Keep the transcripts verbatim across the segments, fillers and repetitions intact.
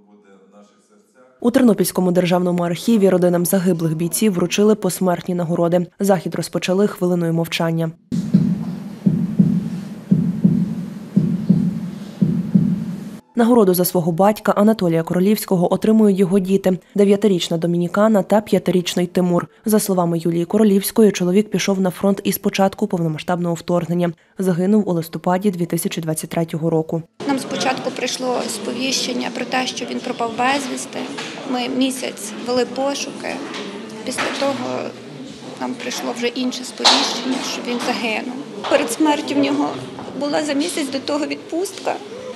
У Тернопільському державному архіві родинам загиблих бійців вручили посмертні нагороди. Захід розпочали хвилиною мовчання. Нагороду за свого батька Анатолія Королівського отримують його діти – дев'ятирічна Домінікана та п'ятирічний Тимур. За словами Юлії Королівської, чоловік пішов на фронт із початку повномасштабного вторгнення. Загинув у листопаді дві тисячі двадцять третього року. Нам спочатку прийшло сповіщення про те, що він пропав безвісти. Ми місяць вели пошуки. Після того нам прийшло вже інше сповіщення, що він загинув. Перед смертю в нього була за місяць до того відпустка.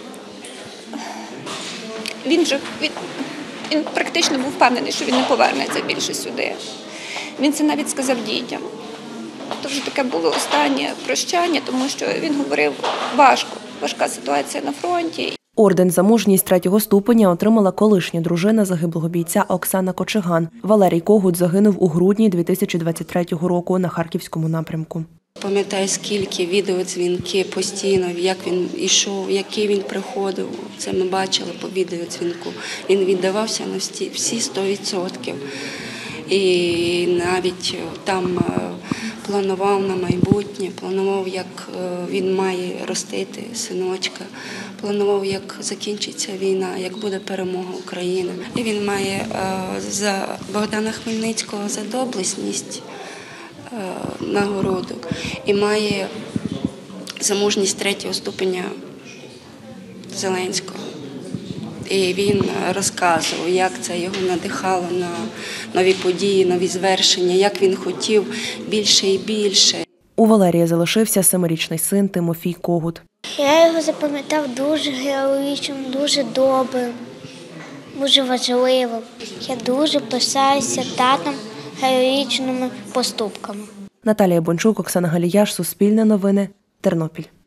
Він вже він, він практично був впевнений, що він не повернеться більше сюди. Він це навіть сказав дітям. Це вже таке було останнє прощання, тому що він говорив важко, важка ситуація на фронті. Орден за мужність третього ступеня отримала колишня дружина загиблого бійця Оксана Кочеган. Валерій Когут загинув у грудні дві тисячі двадцять третього року на Харківському напрямку. Пам'ятаю, скільки відеодзвінки постійно, як він йшов, який він приходив. Це ми бачили по відеодзвінку. Він віддавався на всі сто відсотків. І навіть там планував на майбутнє, планував, як він має ростити синочка, планував, як закінчиться війна, як буде перемога України. І він має за Богдана Хмельницького за доблесність нагороду і має за мужність третього ступеня Зеленського. І він розказував, як це його надихало на нові події, нові звершення, як він хотів більше і більше. У Валерія залишився семирічний син Тимофій Когут. Я його запам'ятав дуже героїчним, дуже добрим, дуже важливим. Я дуже пишаюся татом героїчними поступками. Наталія Бончук, Оксана Галіяш, Суспільне новини, Тернопіль.